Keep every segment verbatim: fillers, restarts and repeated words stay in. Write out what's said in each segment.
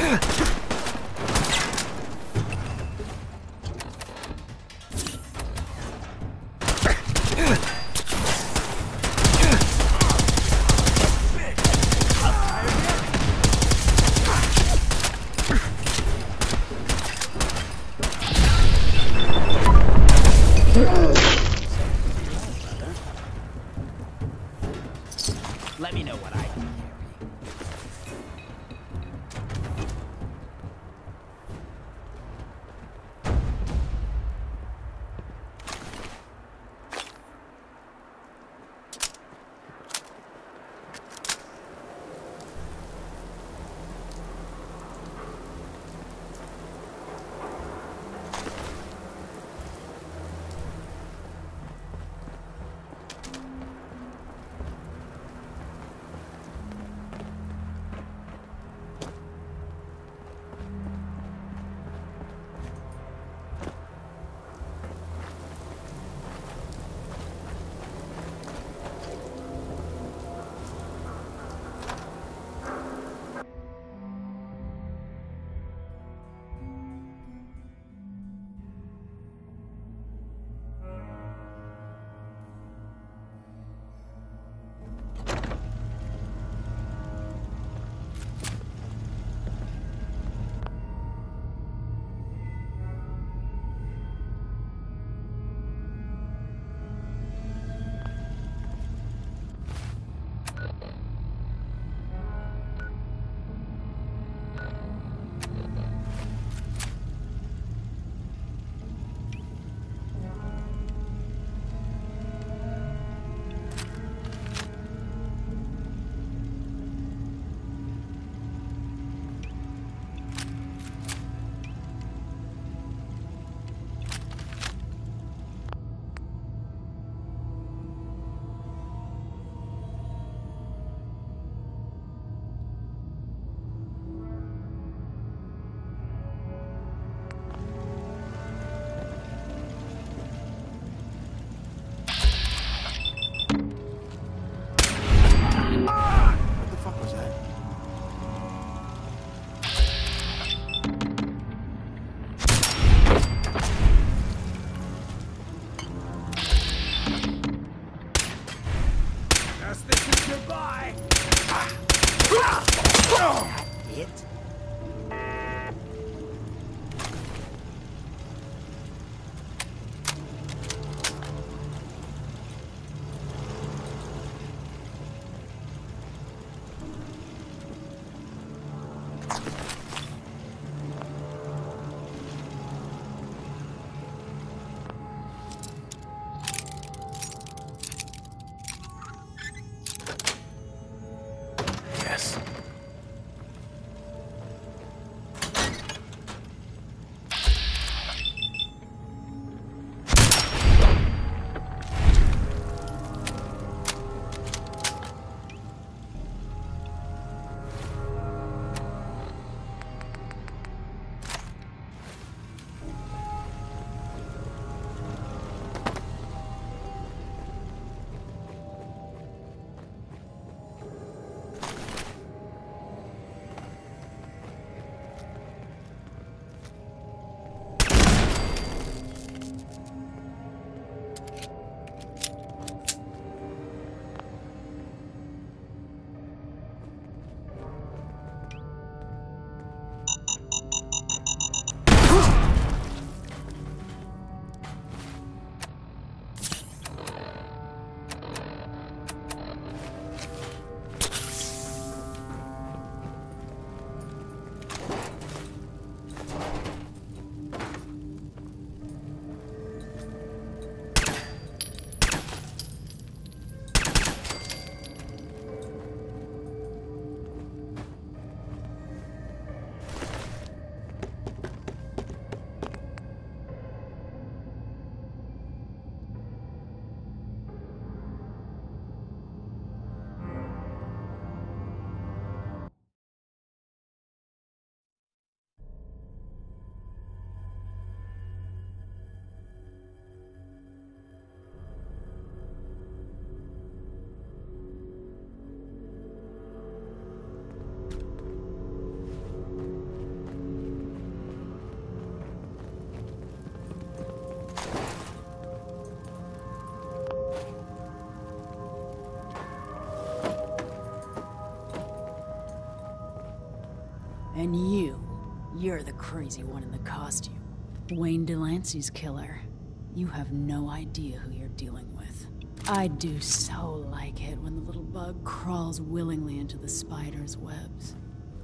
Let me know what I can carry. It? Yes. And you, you're the crazy one in the costume. Wayne Delancey's killer. You have no idea who you're dealing with. I do so like it when the little bug crawls willingly into the spider's webs.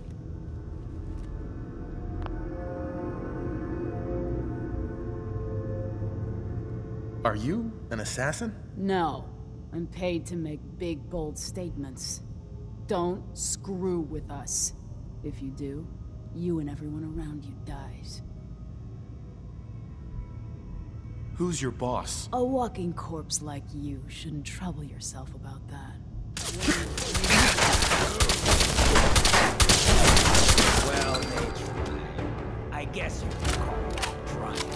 Are you an assassin? No. I'm paid to make big, bold statements. Don't screw with us. If you do, you and everyone around you dies. Who's your boss? A walking corpse like you shouldn't trouble yourself about that. Well, they tried. I guess you could call that trying.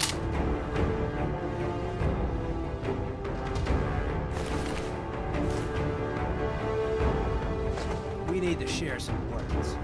We need to share some words.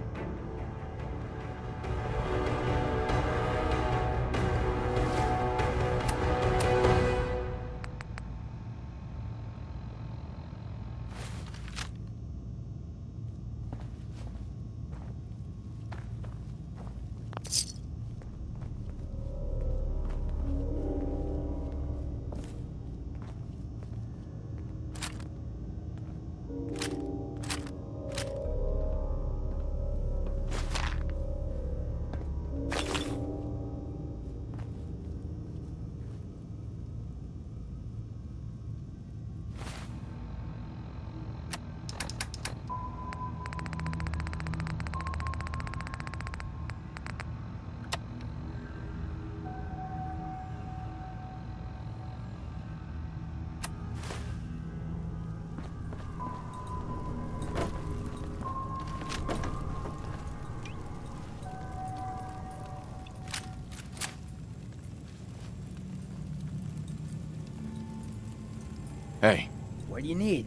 Hey. What do you need?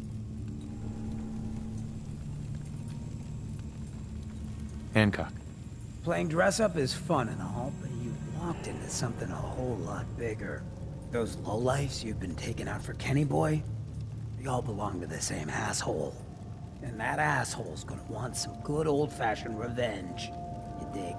Hancock. Playing dress-up is fun and all, but you walked into something a whole lot bigger. Those lowlifes you've been taking out for Kenny Boy, they all belong to the same asshole. And that asshole's gonna want some good old-fashioned revenge. You dig?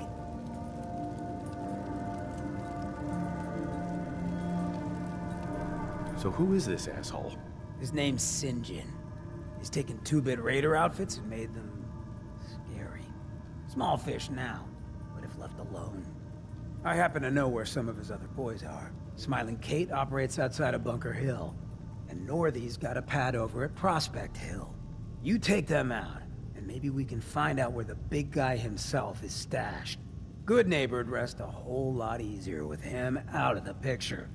So who is this asshole? His name's Sinjin. He's taken two-bit raider outfits and made them scary. Small fish now, but if left alone. I happen to know where some of his other boys are. Smiling Kate operates outside of Bunker Hill, and Northy's got a pad over at Prospect Hill. You take them out, and maybe we can find out where the big guy himself is stashed. Good neighbor'd rest a whole lot easier with him out of the picture.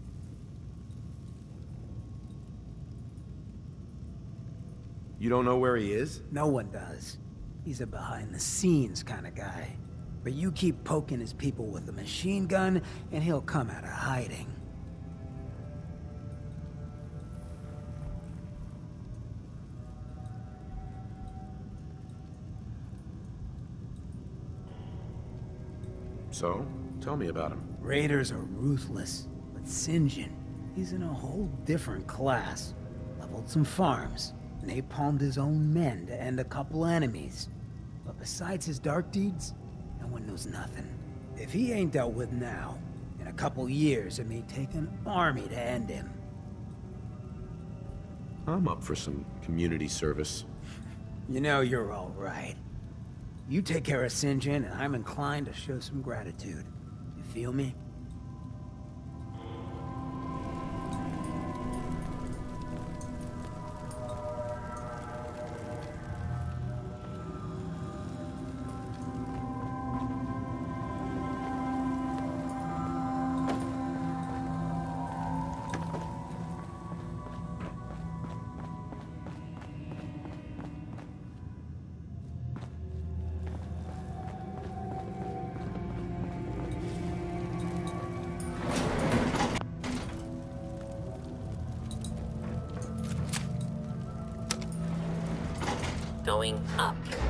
You don't know where he is? No one does. He's a behind-the-scenes kind of guy. But you keep poking his people with a machine gun, and he'll come out of hiding. So, tell me about him. Raiders are ruthless, but Sinjin, he's in a whole different class. Leveled some farms, napalmed his own men to end a couple enemies. But besides his dark deeds, no one knows nothing. If he ain't dealt with now, in a couple years it may take an army to end him. I'm up for some community service. You know you're all right. You take care of Sinjin, and I'm inclined to show some gratitude. You feel me? Going up.